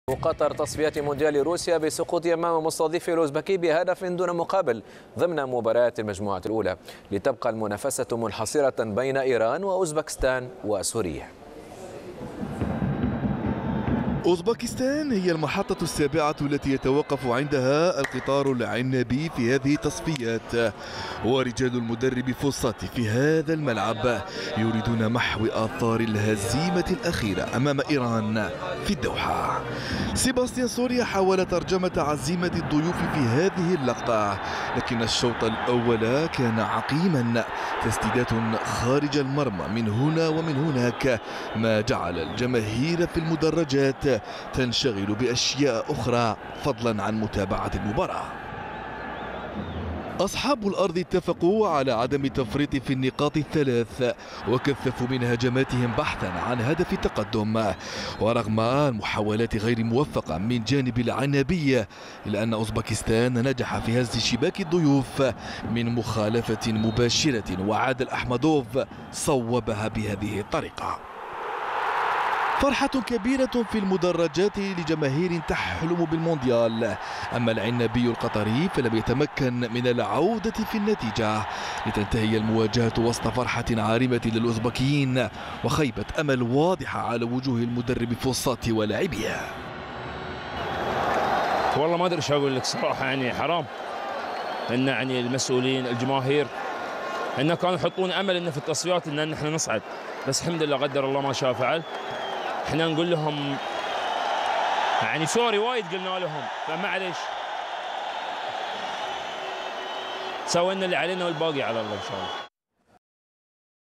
قطر تصفيات مونديال روسيا بسقوط أمام مستضيف الأوزبكي بهدف دون مقابل ضمن مباريات المجموعة الأولى، لتبقى المنافسة منحصرة بين إيران وأوزبكستان وسوريا. أوزبكستان هي المحطة السابعة التي يتوقف عندها القطار العنابي في هذه التصفيات، ورجال المدرب فوساتي في هذا الملعب يريدون محو آثار الهزيمة الأخيرة أمام إيران في الدوحة. سيباستيان سوريا حاول ترجمة عزيمة الضيوف في هذه اللقطة، لكن الشوط الأول كان عقيما، تسديدات خارج المرمى من هنا ومن هناك، ما جعل الجماهير في المدرجات تنشغل بأشياء أخرى فضلا عن متابعة المباراة. أصحاب الأرض اتفقوا على عدم التفريط في النقاط الثلاث، وكثفوا من هجماتهم بحثا عن هدف التقدم، ورغم المحاولات غير موفقة من جانب العنابي، إلا أن أوزبكستان نجح في هز شباك الضيوف من مخالفة مباشرة، وعادل أحمدوف صوبها بهذه الطريقة. فرحة كبيرة في المدرجات لجماهير تحلم بالمونديال، أما العنابي القطري فلم يتمكن من العودة في النتيجة، لتنتهي المواجهة وسط فرحة عارمة للأوزبكيين وخيبة أمل واضحة على وجوه المدرب فوساتي ولاعبيه. والله ما أدري إيش أقول لك صراحة، يعني حرام إن يعني المسؤولين الجماهير إن كانوا يحطون أمل إن في التصفيات إن إحنا نصعد، بس الحمد لله قدر الله ما شاء فعل. احنا نقول لهم يعني سوري، وايد قلنا لهم، فمعليش سوينا اللي علينا والباقي على الله ان شاء الله.